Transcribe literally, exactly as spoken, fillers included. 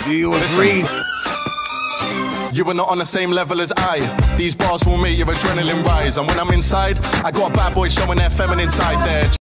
Do you agree? You are not on the same level as I. These bars will make your adrenaline rise. And when I'm inside, I got a bad boy showing their feminine side there.